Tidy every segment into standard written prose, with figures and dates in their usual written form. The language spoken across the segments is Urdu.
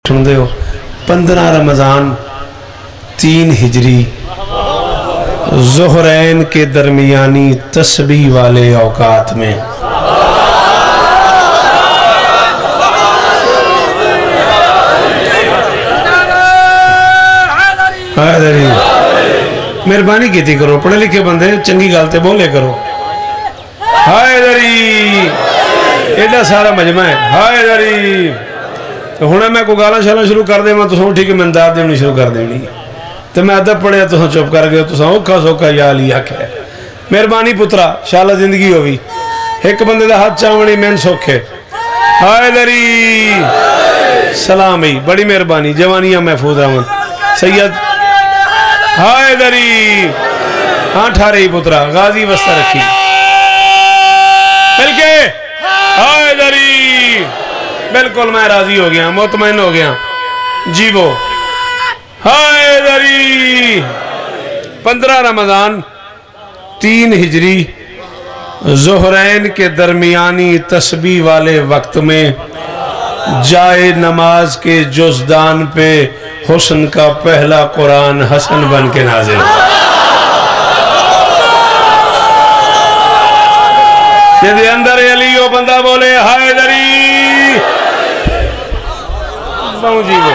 سن دے ہو 15 رمضان 3 ہجری ظہرین کے درمیانی تسبیح والے اوقات میں مہربانی کیتی کرو پڑھے لکھے بندے چنگی گالتے بولے کرو حیدری ایڈا سارا مجمع ہے حیدری ہونے میں کو گالا شالا شروع کر دے میں تو سن ٹھیک ہے میں انداد دیونی شروع کر دینی تو میں ادب پڑھیا تو سن چپ کر گئے تو سن اوکھا سوکھا یا علی حق ہے مہربانی پترا شالا زندگی ہوئی ایک بندے دا ہاتھ چاونی میں سوکھے حیدری سلامی بڑی مہربانی جوانیاں محفوظ رہن سید حیدری ہاں ٹھارے ہی پترا غازی وسطہ رکھی مل کے حیدری بالکل میں راضی ہو گیا مطمئن ہو گیا جی وہ حیدری 15 رمضان 3 ہجری ظہرین کے درمیانی تسبیح والے وقت میں جائے نماز کے جزدان پہ حسن کا پہلا قرآن حسن بن کے نازل جدی اندر علیو بندہ بولے حیدری پہنچی وہ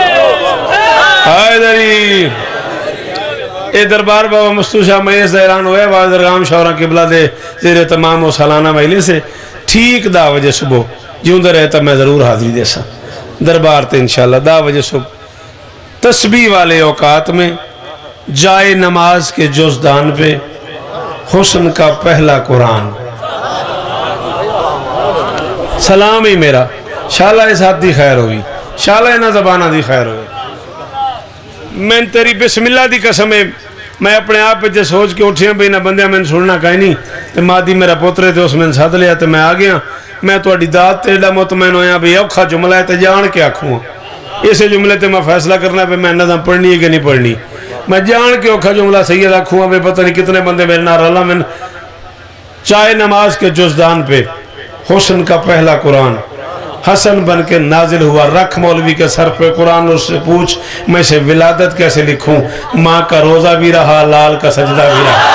حیدری اے دربار بابا مستو شاہ میز دیران ہوئے بعض درگام شاوران قبلہ دے زیر تمام و سالانہ مہیلے سے ٹھیک 10 بجے صبح جیوں در رہتا میں ضرور حاضری دے سا دربار تے انشاءاللہ 10 بجے صبح تسبیح والے اوقات میں جائے نماز کے جزدان پہ حسن کا پہلا قرآن سلام ہی میرا شاءاللہ اس ہاتھ دی خیر ہوئی شاءاللہ انہا زبانہ دی خیر ہوئی میں تیری بسم اللہ دی قسم ہے میں اپنے آپ پہ سوچ کے اٹھیا بھی نہ بندیا میں سننا کہیں نہیں تو مادی میرا پوترے تھے اس میں ساتھ لیا تو میں آگیا میں تو اڈی داد تیڑا مطمئن ہویا بھی اوکھا جملہ ہے تو جان کے آکھوں اسے جملے تے میں فیصلہ کرنا پہ میں نظام پڑھنی ہے کہ نہیں پڑھنی میں جان کے اوکھا جملہ سید آکھوں پہ پتہ نہیں کتنے بندے میرے نار اللہ میں چاہے نماز کے جزدان پہ حسن کا پہلا قرآن حسن بن کے نازل ہوا رکھ مولوی کے سر پہ قرآن اس سے پوچھ میں سے ولادت کیسے لکھوں ماں کا روزہ بھی رہا لال کا سجدہ بھی رہا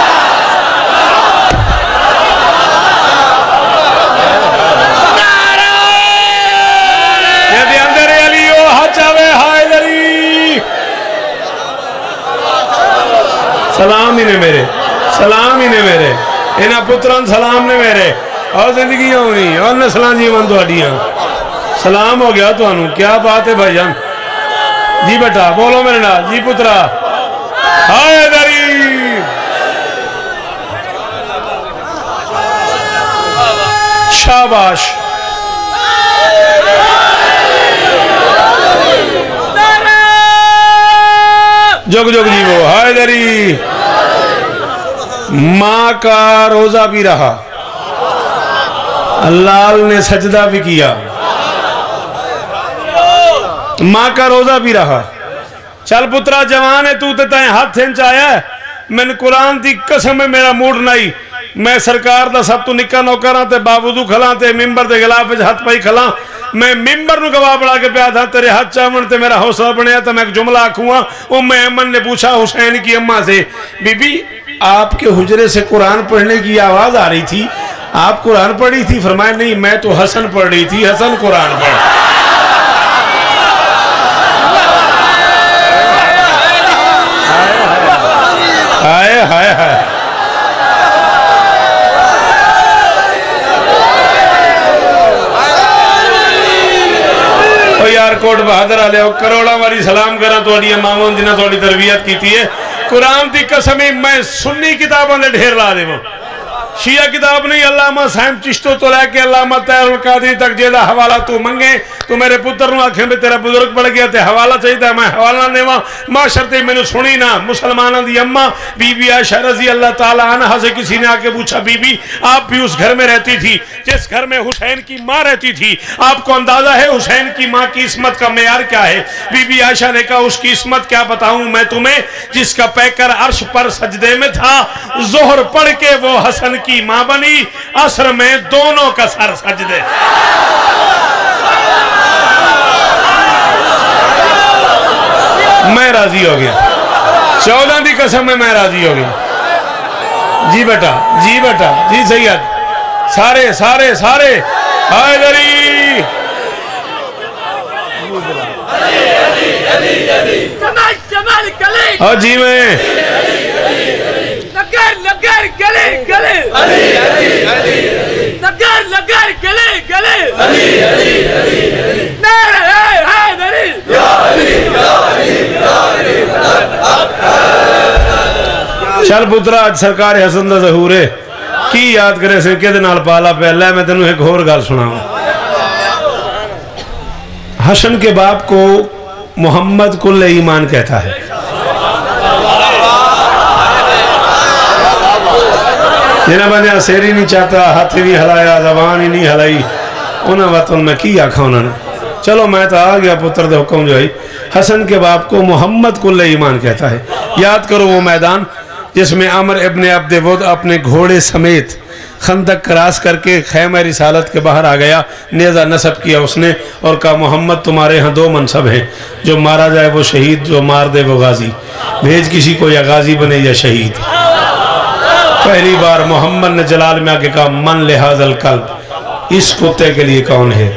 سلام ہی نے میرے سلام ہی نے میرے انہا پتران سلام نے میرے اور زندگیاں ہونی اور نسلان جیوان تو اڈیاں سلام ہو گیا تو انہوں کیا بات ہے بھائی جان جی بیٹا بولو میرے نا جی پترا حیدری شاباش جگ جگ جی وہ حیدری ماں کا روزہ بھی رہا لال نے سجدہ بھی کیا ماں کا روزہ بھی رہا چل پترا جوان ہے تو تائیں ہاتھ ہنچ آیا ہے میں نے قرآن دی قسم میں میرا موڈ نہیں میں سرکار دا سب تو نکا نوکران تے باوضو کھلان تے ممبر تے غلاف ہاتھ پائی کھلان میں ممبر نو گواہ بڑھا کے پیا تھا تیرے ہاتھ چاون تے میرا حوصلہ بنیا تھا میں ایک جملہ آکھوں ایمن نے پوچھا حسین کی اماں سے بی بی آپ کے حجرے سے قرآن پڑھنے کی آواز آ رہی تھی آپ قرآن پڑھی تھی فرمایا نہیں میں تو حسن پڑھ رہی تھی حسن قرآن پڑھ ہائے ہائے ہائے یار کوٹ بہادر آلے ہو کروڑا والی سلام کرنا تو اڈیا مامون جنہ تو اڈی تربیت کیتی ہے قرآن دی قسمی میں سنی کتابوں نے ڈھیر لا دے وہ شیعہ کتاب نہیں علامہ صاحب چشتو تو لے کے علامہ تیر القادری تک جیدہ حوالہ تو منگے تو میرے پتر نو آنکھیں میں تیرا بزرگ پڑھ گیا تے حوالہ چاہیے تھا میں حوالہ نے وہاں معاشرتے میں نے سنی نا مسلمانہ دی اممہ بی بی عائشہ رضی اللہ تعالیٰ عنہ سے کسی نے آکے پوچھا بی بی آپ بھی اس گھر میں رہتی تھی جس گھر میں حسین کی ماں رہتی تھی آپ کو اندازہ ہے حسین کی ماں کی عصمت کا معیار کیا ہے بی بی عائشہ نے کہا اس کی عصمت کیا بتاؤں میں تمہیں جس کا پیکر عرش پر سجدے میں تھا ظہر پڑھ کے وہ حسن کی ماں بنی عصر میں دونوں کا سر سجدے میں راضی ہو گیا 14 دی قسم میں راضی ہو گیا جی بیٹا جی سید سارے سارے سارے حیدری اور جی میں لگر گلے گلے لگر گلے گلے نعرہ حیدری چل پترا اج سرکار حسن دا ظہور ہے کی یاد کرے سے کہ نال پالا پہلا میں تینوں ایک اور گل سناؤں حسن کے باپ کو محمد کل ایمان کہتا ہے جنہاں بندے سیری نہیں چاہتا ہاتھ بھی ہلایا زبان ہی نہیں ہلائی انہاں وطن میں کی آکھا انہوں نے چلو میں تو آ گیا پتر دے حکم جو ہے حسن کے باپ کو محمد کل ایمان کہتا ہے یاد کرو وہ میدان جس میں عمر ابن عبد ود اپنے گھوڑے سمیت خندق کراس کر کے خیمہ رسالت کے باہر آ گیا نیزہ نصب کیا اس نے اور کہا محمد تمہارے ہاں 2 منصب ہیں جو مارا جائے وہ شہید جو مار دے وہ غازی بھیج کسی کو یا غازی بنے یا شہید پہلی بار محمد نے جلال میں آکے کہا من لحاظ القلب اس کتے کے لیے کون ہے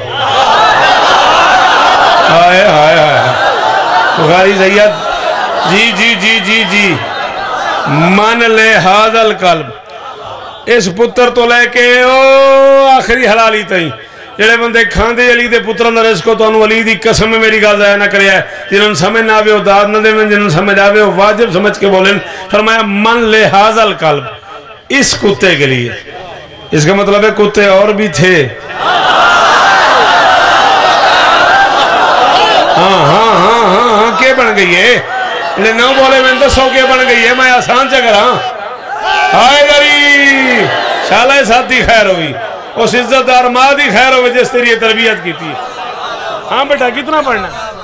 آئے آئے آئے بخاری زید جی من لحاظ القلب اس پتر تو لے کے آخری حلالی تائیں جڑے بندے کھاندے علی دے پتران دا رزق تو انہوں علی دی قسم میں میری گال ضائع نہ کریا ہے جنہوں سمجھ نہ آوے ہو داد نہ دے جنہوں سمجھ آوے ہو واجب سمجھ کے بولیں فرمایا من لحاظ القلب اس کتے کے لیے اس کا مطلب ہے کتے اور بھی تھے ہاں کیا بن گئی ہے انہیں نہ بولے میں تو 100 کیا بن گئی ہے میں آسان چکر آئے گری شالہ ساتھی خیر ہوئی اس عزت دار ماں دی خیر ہوئی جس تیری تربیت کی تھی ہاں بیٹا کتنا پڑھنا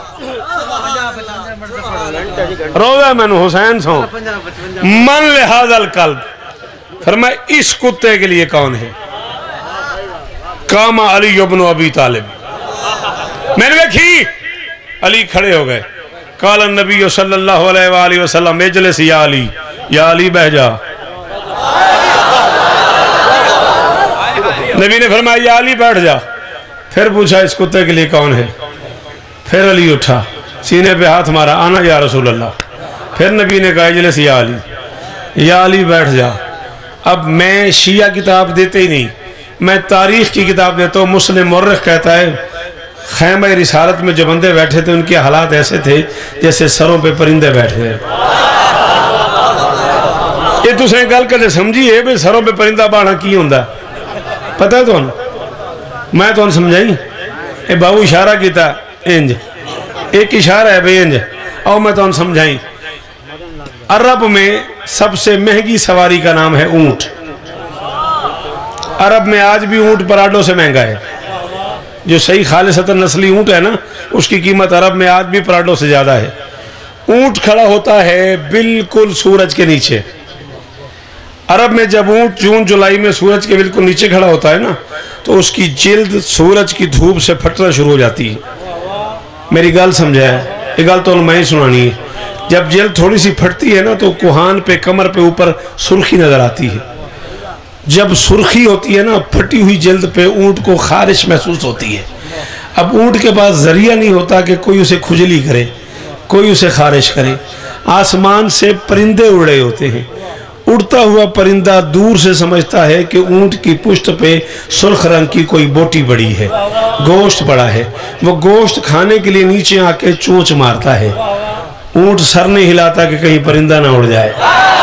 روزہ میں نے حسین سو من لحاظ القلب فرمائے اس کتے کے لیے کون ہے قام علی ابن ابی طالب میں نے دیکھی علی کھڑے ہو گئے قال النبی صلی اللہ علیہ وآلہ وسلم اجلس یا علی بہ جا نبی نے فرمایا یا علی بیٹھ جا پھر پوچھا اس کتے کے لیے کون ہے پھر علی اٹھا سینے پہ ہاتھ مارا آنا یا رسول اللہ پھر نبی نے کہا اجلس یا علی بیٹھ جا اب میں شیعہ کتاب دیتے ہی نہیں میں تاریخ کی کتاب دیتا ہوں مسلم مورخ کہتا ہے خیمہ رسالت میں جو بندے بیٹھے تھے ان کے حالات ایسے تھے جیسے سروں پہ پرندے بیٹھے تھے یہ تو سہیں گل کرنے سمجھیے بھئی سروں پہ پرندہ بانا کی ہوندہ پتہ ہے تو میں تو سمجھائیں اے باو اشارہ کیتا انج ایک اشارہ ہے بھئی انج اور میں تو سمجھائیں عرب میں سب سے مہنگی سواری کا نام ہے اونٹ عرب میں آج بھی اونٹ پراڈو سے مہنگا ہے جو صحیح خالصتا نسلی اونٹ ہے نا اس کی قیمت عرب میں آج بھی پراڈو سے زیادہ ہے اونٹ کھڑا ہوتا ہے بالکل سورج کے نیچے عرب میں جب اونٹ جون جولائی میں سورج کے بالکل نیچے کھڑا ہوتا ہے نا تو اس کی جلد سورج کی دھوپ سے پھٹنا شروع ہو جاتی ہے میری گال سمجھا ہے یہ گال تو میں ہی سنانی ہے جب جلد تھوڑی سی پھٹتی ہے نا تو کوہان پہ کمر پہ اوپر سرخی نظر آتی ہے جب سرخی ہوتی ہے نا پھٹی ہوئی جلد پہ اونٹ کو خارش محسوس ہوتی ہے اب اونٹ کے پاس ذریعہ نہیں ہوتا کہ کوئی اسے کھجلی کرے کوئی اسے خارش کرے آسمان سے پرندے اڑ رہے ہوتے ہیں اڑتا ہوا پرندہ دور سے سمجھتا ہے کہ اونٹ کی پشت پہ سرخ رنگ کی کوئی بوٹی بڑی ہے گوشت بڑا ہے وہ گوشت کھانے کے لیے نیچے آ کے چونچ مارتا ہے اونٹ سر نہیں ہلاتا کہ کہیں پرندہ نہ اڑ جائے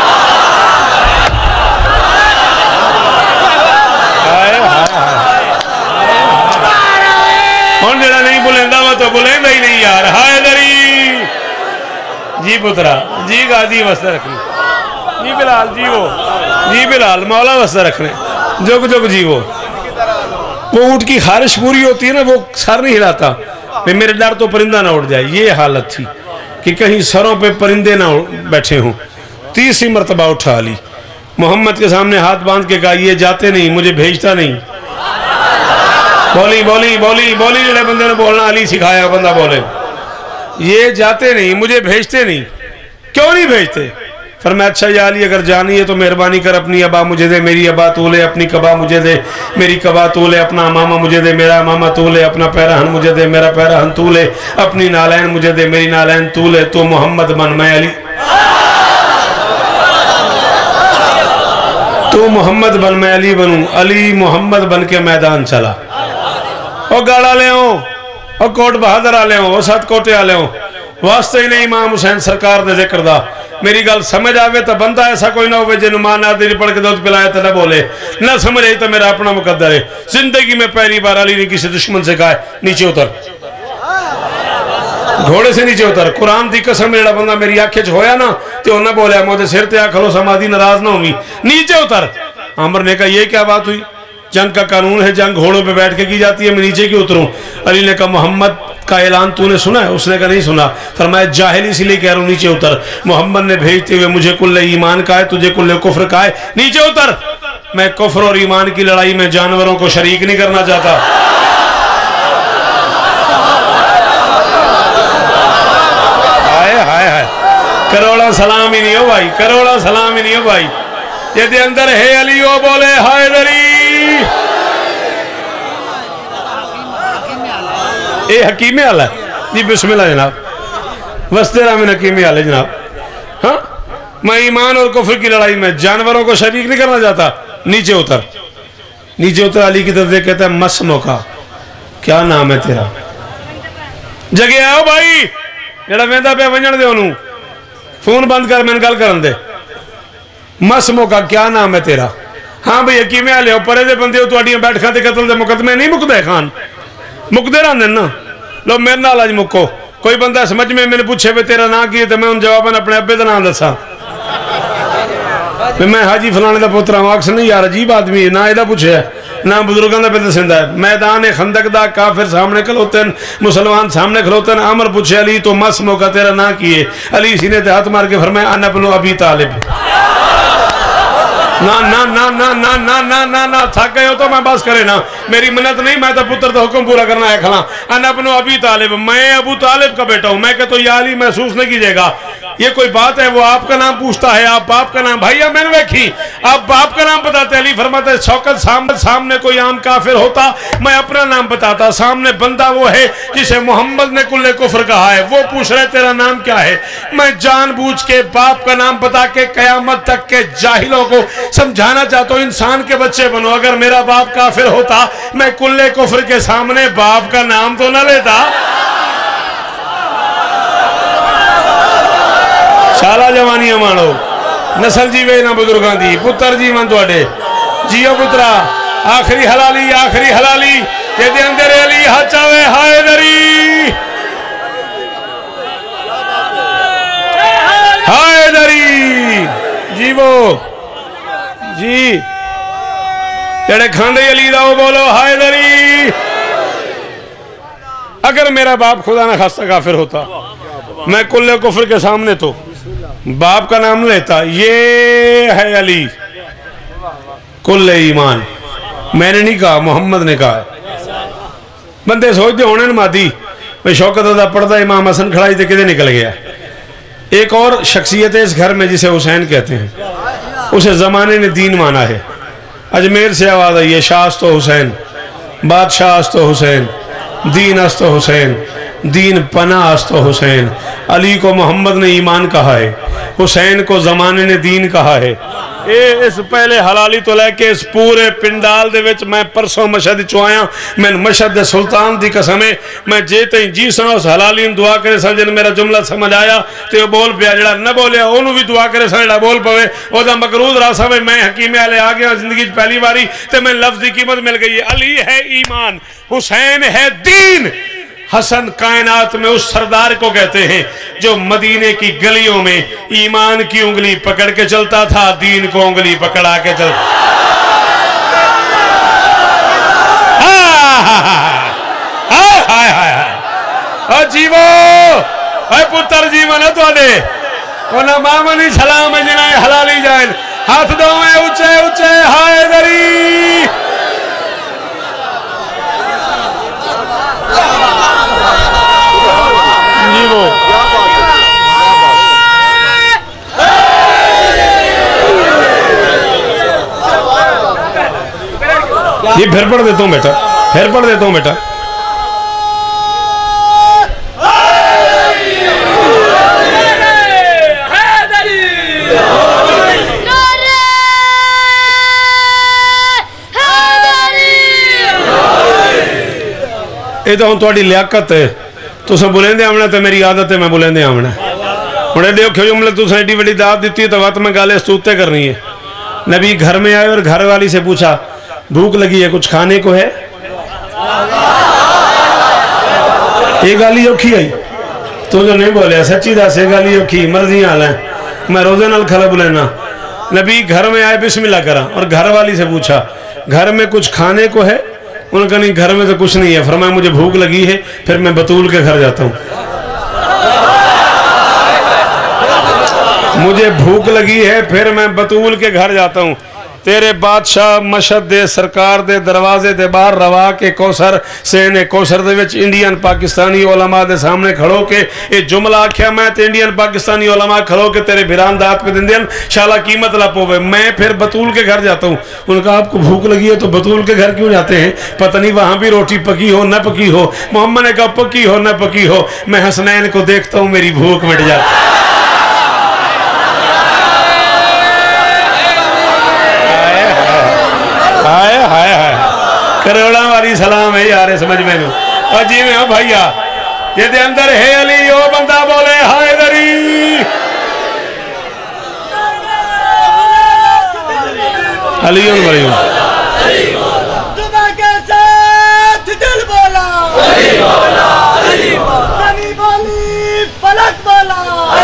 اور جڑا نہیں بلندہ وہ تو بلندہ ہی نہیں یار حیدری جی پترا جی غازی وسط رکھنے جی بلال جی وہ جی بلال مولا وسط رکھنے جگ جگ جی وہ اونٹ کی خارش پوری ہوتی ہے نا وہ سر نہیں ہلاتا کہ میرے ڈر تو پرندہ نہ اڑ جائے یہ حالت تھی کہ کہیں سروں پہ پرندے نہ بیٹھے ہوں 30 مرتبہ اٹھا لی محمد کے سامنے ہاتھ باندھ کے کہا یہ جاتے نہیں مجھے بھیجتا نہیں بولی جڑے بندے نے بولنا علی سکھایا بندہ بولے یہ جاتے نہیں، مجھے بھیجتے نہیں. کیوں نہیں بھیجتے؟ فرمایا اچھا یا علی اگر جانی ہے تو مہربانی کر اپنی ابا مجھے دے، میری ابا تو لے، اپنی کبا مجھے دے، میری کبا تو لے، اپنا امامہ مجھے دے، میرا امامہ تو لے، اپنا پیراہن مجھے دے، میرا پیراہن تو لے، اپنی نالین مجھے دے، میری نالین تو لے. تو محمد بن، میں علی. تو محمد بن، میں علی بنوں. علی محمد بن کے میدان چلا. او گاڑا لے ہوں، او کوٹ بہادر آ لے ہوں، او سات کوٹے آ لے ہوں، واسطے ہی نہیں امام حسین سرکار دے ذکر دا. میری گل سمجھ آوے تو بندہ ایسا کوئی نہ ہوئے جنہوں ماں نادری پڑھ کے دودھ پلائے تو نہ بولے، نہ سمجھ آئی تو میرا اپنا مقدر ہے. زندگی میں پہلی بار علی نے کسی دشمن سے کہا ہے نیچے اتر، گھوڑے سے نیچے اتر. قرآن دی قسم جڑا بندہ میری آنکھیں ہویا نا تو نہ بولیا مودے سر تے آ کھلو سمادی ناراض نہ ہوئی، نیچے اتر. عمر نے کہا یہ کیا بات ہوئی؟ جنگ کا قانون ہے، جنگ گھوڑوں پہ بیٹھ کے کی جاتی ہے، میں نیچے کیوں اتروں؟ علی نے کہا محمد کا اعلان تو نے سنا ہے؟ اس نے کہا نہیں سنا. فرمایا جاہل اسی لیے کہہ رہا ہوں نیچے اتر. محمد نے بھیجتے ہوئے مجھے کل ایمان کا ہے، تجھے کل کفر کا ہے، نیچے اتر. میں کفر اور ایمان کی لڑائی میں جانوروں کو شریک نہیں کرنا چاہتا. ہائے ہائے ہائے، کروڑا سلام ہی نہیں ہو بھائی، کروڑا سلام ہی نہیں ہو بھائی. یہ دے اندر ہے علی او بولے حیدری. اے حکیم اعلیٰ جی، بسم اللہ جناب، وستے رامن حکیم اعلیٰ جناب. ہاں میں ایمان اور کفر کی لڑائی میں جانوروں کو شریک نہیں کرنا چاہتا. نیچے اتر. نیچے اتر. علی کی طرف سے کہتا ہے مسمو کا، کیا نام ہے تیرا؟ جگہ آؤ بھائی، جڑا ویندا پہ ونجن دے انہوں فون بند کر، میں گل کرن دے. مسمو کا کیا نام ہے تیرا؟ ہاں بھئی حکیم اعلیٰ پرے دے بندے ہو، تو اڈیاں بیٹھ کھاتے قتل دے مقدمے نہیں مکدے خان، مکدے رہن دن نا. لو میرے نال آج مکو. کوئی بندہ سمجھ میں نے پوچھے بے تیرا نام کیے تو میں ان جواباً اپنے ابے دا نام دسا. میں حاجی فلانے دا پوترا ہوں، آکس نہیں یار عجیب آدمی ہے، نہ ایدہ پوچھے ہے، نہ بزرگان دا پہ دسندہ ہے. میدان خندق دا کافر سامنے کھلوتے ہیں، مسلمان سامنے کھلوتے ہیں. عمر پوچھے علی تو مسمو کا تیرا نام کیے؟ علی سینے تے ہاتھ مار کے فرمائے انا ابن ابی طالب. نا نا نا نا نا نا نا نا نا تھک گئے ہو تو میں بس کرے نا، میری منت نہیں، میں تو پتر تو حکم پورا کرنا ہے. کھلا انا ابن ابی طالب، میں ابو طالب کا بیٹا ہوں. میں کہ تو یا علی محسوس نہیں کیجئے گا، یہ کوئی بات ہے؟ وہ آپ کا نام پوچھتا ہے، آپ باپ کا نام. بھائیہ میں نے ویکھی آپ باپ کا نام بتاتے. علی فرماتا ہے شوکت سامنے کوئی عام کافر ہوتا میں اپنا نام بتاتا، سامنے بندہ وہ ہے جسے محمد نے کل کفر کہا ہے، وہ پوچھ رہے تیرا نام کیا ہے. میں جان بوجھ کے باپ کا نام بتا کے قیامت تک کے جاہلوں کو سمجھانا چاہتا ہوں انسان کے بچے بنو. اگر میرا باپ کافر ہوتا میں کل کفر کے سامنے باپ کا نام تو نہ لیتا. شالا جوانیاں مانو، نسل جی وے نہ بزرگاں دی، پتر جی من توڑے جیو پترا. آخری حلالی، آخری حلالی یہ دے اندر علی حچاوے حیدری، حیدری جی وہ جی جڑے کھاندے علی دا وہ بولو حیدری. اگر میرا باپ خدا نہ خواستہ کافر ہوتا میں کل کفر کے سامنے تو باپ کا نام لیتا. یہ ہے علی کل ایمان. میں نے نہیں کہا، محمد نے کہا ہے. بندے سوچتے ہونے نمادی میں شوکت ادا پڑھتا امام حسن کھڑائی تے کدے نکل گیا. ایک اور شخصیت ہے اس گھر میں جسے حسین کہتے ہیں، اسے زمانے نے دین مانا ہے. اجمیر سے آواز آئی ہے شاہ است و حسین، بادشاہ است و حسین، دین است و حسین، دین پناہ است و حسین. علی کو محمد نے ایمان کہا ہے، حسین کو زمانے نے دین کہا ہے. اس پہلے حلالی تو لے کے اس پورے پنڈال دے وچ میں پرسوں مشہد چوائیاں میں مشہد سلطان دی قسمیں میں جیتے ہی جی سنا اس حلالی نے دعا کرے سن جن میرا جملہ سمجھ آیا تو بول پیا، جڑا نہ بولیا انہوں بھی دعا کرے سن جڑا بول پوے او دا مقرود راسا میں حکیم اعلیٰ آ گیا زندگی پہلی باری تے میں لفظ دی قیمت مل گئی. علی ہے ایمان، حسین ہے دین. حسن کائنات میں اس سردار کو کہتے ہیں جو مدینے کی گلیوں میں ایمان کی انگلی پکڑ کے چلتا تھا، دین کو انگلی پکڑا کے چلتا. جیو اے پتر جیو نہ تو دے انہاں مامنی سلام جنائے حلالی جائن ہاتھ دو میں اچھے اچھے حیدری. جیو یہ پھر پڑھ دیتا ہوں بیٹا، پھر پڑھ دیتا ہوں بیٹا. یہ تو ہوں تھوڑی لیاقت ہے، تساں بلندے آمنا تو میری عادت ہے میں بلندے آمنا. ہوں ایڈے اوکھے جملے تساں ایڈی بڑی دعوت دیتی ہے تو وقت میں گالے استوتے کرنی ہے. نبی گھر میں آئے اور گھر والی سے پوچھا بھوک لگی ہے کچھ کھانے کو ہے؟ یہ گالی اوکھی آئی تو جو نہیں بولے سچی دس یہ گالی اوکھی مرضی حال ہے میں روزے نال کھلا بلینا. نبی گھر میں آئے بسم اللہ کرا اور گھر والی سے پوچھا گھر میں کچھ کھانے کو ہے؟ انہوں نے کہا نہیں گھر میں تو کچھ نہیں ہے. فرمایا مجھے بھوک لگی ہے پھر میں بطول کے گھر جاتا ہوں. مجھے بھوک لگی ہے پھر میں بطول کے گھر جاتا ہوں. تیرے بادشاہ مشہد دے سرکار دے دروازے دے باہر روا کے کوثر سینے کوثر دے وچ انڈین پاکستانی علماء دے سامنے کھڑو کے یہ جملہ آکھیا میں تے انڈین پاکستانی علماء کھڑو کے تیرے بھیران دات پہ دن دین شالا قیمت لپوے میں پھر بطول کے گھر جاتا ہوں. انہوں نے کہا آپ کو بھوک لگی ہے تو بطول کے گھر کیوں جاتے ہیں؟ پتہ نہیں وہاں بھی روٹی پکی ہو نہ پکی ہو. محمد نے کہا پکی ہو نہ پکی ہو میں حسنین کو دیکھتا ہوں میری بھوک مٹ جاتی ہے. ہائے ہائے ہائے کروڑا واری سلام ہے یار سمجھ میں نو. اور جی میں ہوں بھائیا یہ دے اندر ہے علی او بندہ بولے ہائے دری علیون ولیون صبح کے ساتھ دل بولا زمین بولی فلک بولا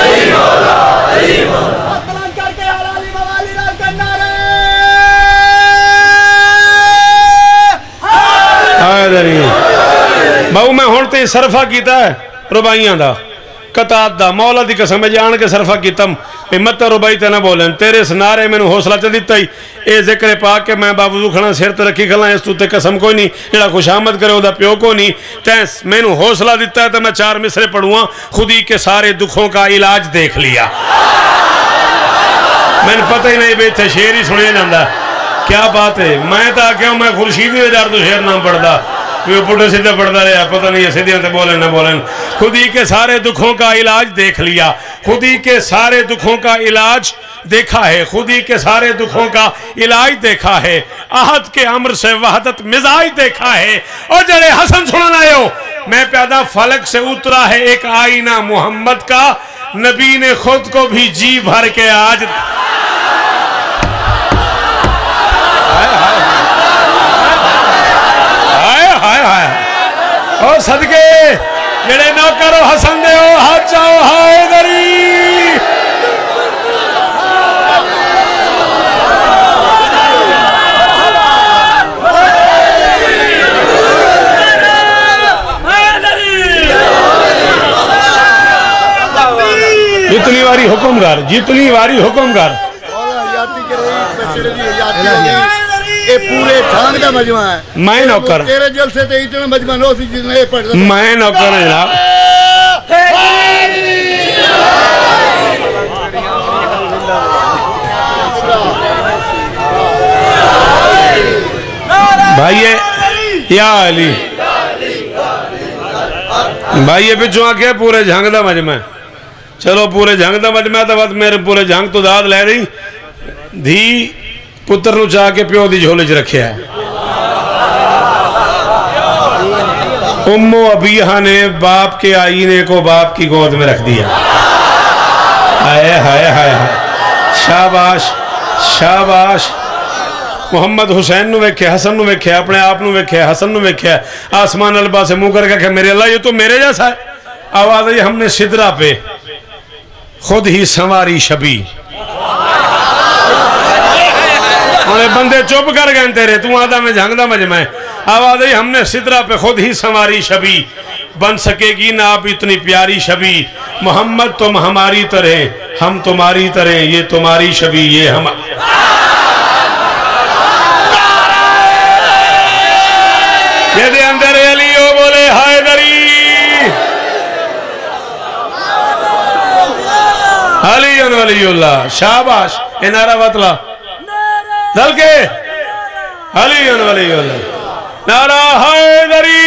اطلان کر کے حلالی موالی رات کرنا رہے بہو میں ہونتے صرفہ کیتا ہے ربائیاں دا قطعات دا مولا دی قسم میں جان کے صرفہ کیتم مت ربائی تے نہ بولیں تیرے سنارے میں نے حوصلہ چل دیتا ہی اے ذکر پاک کے میں باوضو کھڑا سیر تے رکھی کھڑا اس تو تے قسم کوئی نہیں جڑا خوش آمد کرے ہو دا پیو کو نہیں تیس میں نے حوصلہ دیتا ہے تو میں 4 مصرے پڑھوں خودی کے سارے دکھوں کا علاج دیکھ لیا. میں نے پتہ ہی نہیں بیٹھے شعر ہی سنے جاندہ کیا بات ہے. میں تا کہوں میں خورشیدی دے جار تو شعر نام پڑھتا وہ پڑھے سیدھے پڑھتا رہا پتہ نہیں ہے سیدھے تے بولیں نہ بولیں. خودی کے سارے دکھوں کا علاج دیکھ لیا خودی کے سارے دکھوں کا علاج دیکھا ہے خودی کے سارے دکھوں کا علاج دیکھا ہے احد کے امر سے وحدت مزاج دیکھا ہے. اور جڑے حسن سننا آئے ہو میں پیدا فلک سے اترا ہے ایک آئینہ محمد کا نبی نے خود کو بھی جی بھر کے آج اور صدقے جڑے نوکرو حسن دے ہو ہاتھ جاؤ ہائے دری جتنی واری حکم کر جتنی واری حکم کر یہ پورے جھانگ دا مجمع ہے. میں نوکر تیرے جلسے تے اتنا مجمع نو سی جس نے پڑھ میں نوکر ہے جناب. بھائیے یا علی بھائیے پچھو آکے پورے جھانگ دا مجمع ہے. چلو پورے جھانگ دا مجمع تا وقت میرے پورے جھانگ تو داد لے رہی دھی پتر نو چاہ کے پیو دی جھولے چ رکھیا ہے. ام و ابیہ نے باپ کے آئینے کو باپ کی گود میں رکھ دیا. ہائے ہائے ہائے شاباش شاباش. محمد حسین نو ویکھے حسن نو ویکھے اپنے آپ نو ویکھے حسن نو ویکھے آسمان البا سے منہ کر کے کہ میرے اللہ یہ تو میرے جیسا ہے. آواز ہے ہم نے صدرہ پہ خود ہی سنواری شبی انہیں بندے چوپ کر گئے تیرے تو آدھا میں جھانگ دا مجمع ہے. آواز ہے ہم نے صدرہ پہ خود ہی سنواری شبی بن سکے گی نا آپ اتنی پیاری شبی. محمد تم ہماری طرح ہم تمہاری طرح یہ تمہاری شبی یہ ہم یہ دے اندر علی او بولے ہائے دری علی اللہ شاباش اے نعرہ وطلہ دل کے अली वली नारा हैदरी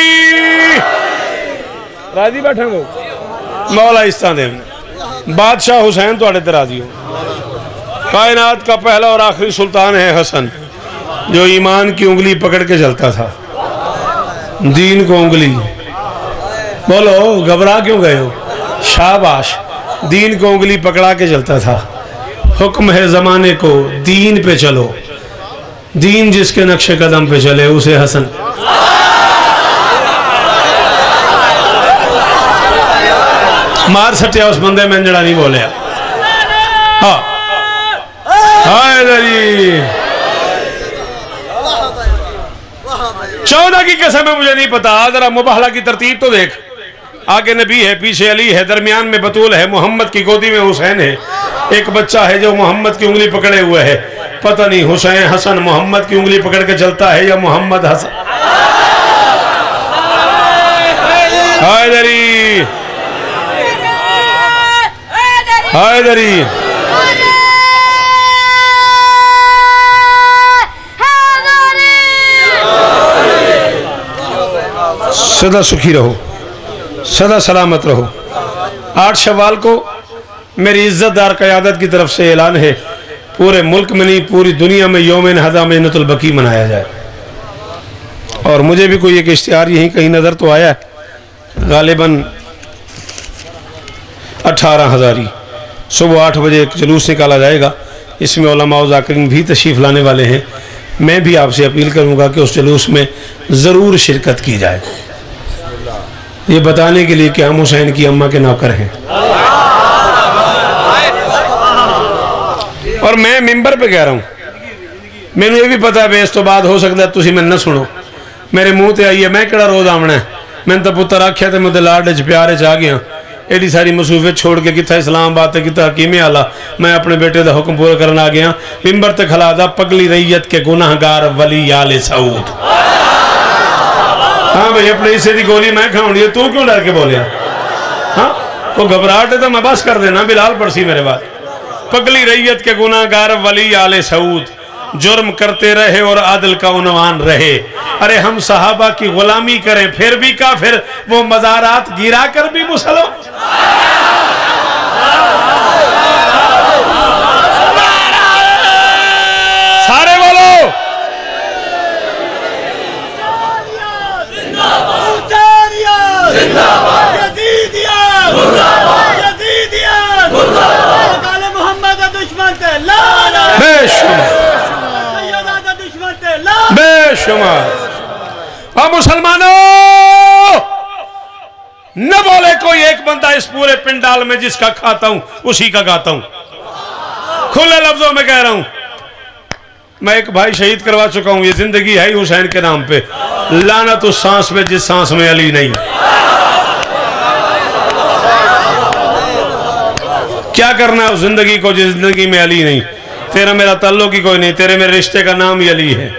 राजी बैठे हो मौला इस्ता दे बादशाह हुसैन तो ते राजी हो कायनात का पहला और आखिरी सुल्तान है हसन जो ईमान की उंगली पकड़ के चलता था दीन को उंगली बोलो घबरा क्यों गए हो शाबाश दीन को उंगली पकड़ा के चलता था हुक्म है जमाने को दीन पे चलो दीन जिसके नक्शे कदम पे चले उसे हसन मार सटिया उस बंदे में जड़ा नहीं बोलिया हाँ हैदरी 14 की कसम है मुझे नहीं पता जरा मुबाहला की तरतीब तो देख आगे नबी है पीछे अली है दरमियान में बतूल है मोहम्मद की गोदी में हुसैन है एक बच्चा है जो मोहम्मद की उंगली पकड़े हुए है पता नहीं हुसैन हसन मोहम्मद की उंगली पकड़ के चलता है या मोहम्मद हसन हैदरी हैदरी सदा सुखी रहो सदा सलामत रहो 8 शवाल को मेरी इज्जतदार क़यादत की तरफ से ऐलान है पूरे मुल्क में नहीं पूरी दुनिया में यौम हदा मेहनतुल बकी मनाया जाए और मुझे भी कोई एक इश्तिहार यहीं कहीं नज़र तो आया गालिबन 18,000 सुबह 8 बजे एक जुलूस निकाला जाएगा इसमें उलमा व ज़ाकिरीन भी तशरीफ़ लाने वाले हैं मैं भी आपसे अपील करूंगा कि उस जुलूस में ज़रूर शिरकत की जाए ये बताने के लिए कि हम हुसैन की अम्मा के नौकर हैं और मैं मिंबर पे कह रहा हूँ मैंने ये भी पता है इस तो बाद हो सकता है तुसी मैं न सुनो मेरे मुँह ते आई है मैं केड़ा रोज़ आमना है मैंने तो पुत्र आख्या तो मैं लाड च प्यार च आ गया एडी सारी मसूफे छोड़ के कितना इस्लामाबाद कितना हकीमे आला मैं अपने बेटे का हुक्म पूरा करना आ गया मिंबर ते खला दा पगली रैयत के गुनाहगार वली आले सऊद हाँ भाई अपने हिस्से की गोली मैं खाऊंगी है तू क्यों डर के बोलिया हाँ वो घबराहट है तो मैं बस कर देना बिलाल पड़सी मेरे बाद पगली रैयत के गुनाहगार वली आले सऊद जुर्म करते रहे और आदल का उन्वान रहे अरे हम सहाबा की गुलामी करें फिर भी काफिर वो मज़ारात गिरा कर भी मुसलमान सारे बोलो बेशुमार मुसलमानों न बोले कोई एक बंदा इस पूरे पिंडाल में जिसका खाता हूं उसी का गाता हूं खुले लफ्जों में कह रहा हूं मैं एक भाई शहीद करवा चुका हूं ये जिंदगी है हुसैन के नाम पे लानत उस सांस में जिस सांस में अली नहीं क्या करना है उस जिंदगी को जिस जिंदगी में अली नहीं तेरा मेरा ताल्लुक ही कोई नहीं तेरे मेरे रिश्ते का नाम ही अली है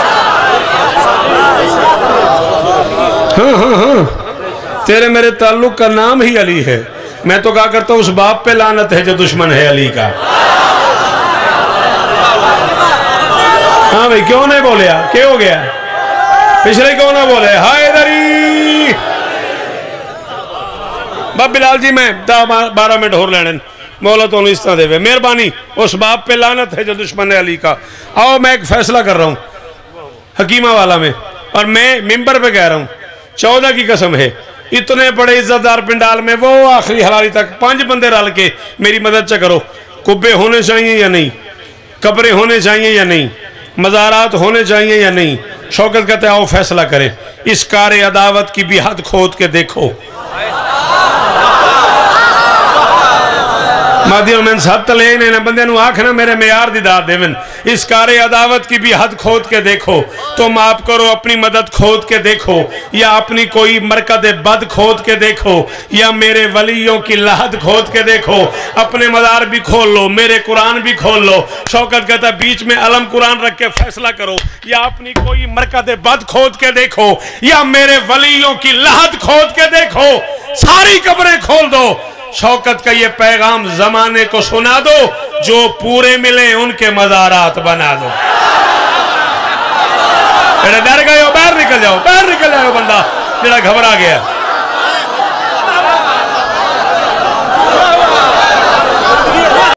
हाँ हाँ हाँ तेरे मेरे ताल्लुक का नाम ही अली है मैं तो कहा करता हूं उस बाप पे लानत है जो दुश्मन है अली का हाँ भाई क्यों नहीं बोले क्या हो गया पिछले क्यों ना बोले हैदरी बाप बिलाल जी मैं 12 मिनट और लेने मौला तो इस तरह देवे मेहरबानी उस बाप पे लानत है जो दुश्मन है अली का आओ मैं एक फैसला कर रहा हूं हकीमा वाला में और मैं मिंबर पे कह रहा हूं 14 की कसम है इतने बड़े इज्जतदार पिंडाल में वो आखिरी हलाली तक 5 बंदे रल के मेरी मदद च करो कुब्बे होने चाहिए या नहीं कब्रें होने चाहिए या नहीं मज़ारात होने चाहिए या नहीं शौकत कहते आओ फैसला करें इस कार अदावत की भी हद खोद के देखो मादियों में सब तले ने बंदे नु आखना मेरे मेयार दी दाद देवन इस कार अदावत की भी हद खोद के देखो तुम आप करो अपनी मदद खोद के देखो या अपनी कोई मरकद बद खोद के देखो या मेरे वलियों की लहद खोद के देखो अपने मदार भी खोल लो मेरे कुरान भी खोल लो शौकत कहता बीच में अलम कुरान रख के फैसला करो या अपनी कोई मरकद बद खोद के देखो या मेरे वलियों की लहद खोद के देखो सारी कब्रें खोल दो शौकत का ये पैगाम जमाने को सुना दो जो पूरे मिले उनके मज़ारात बना दो ڈر گئے ہو باہر نکل جاؤ بندہ جڑا گھبرا گیا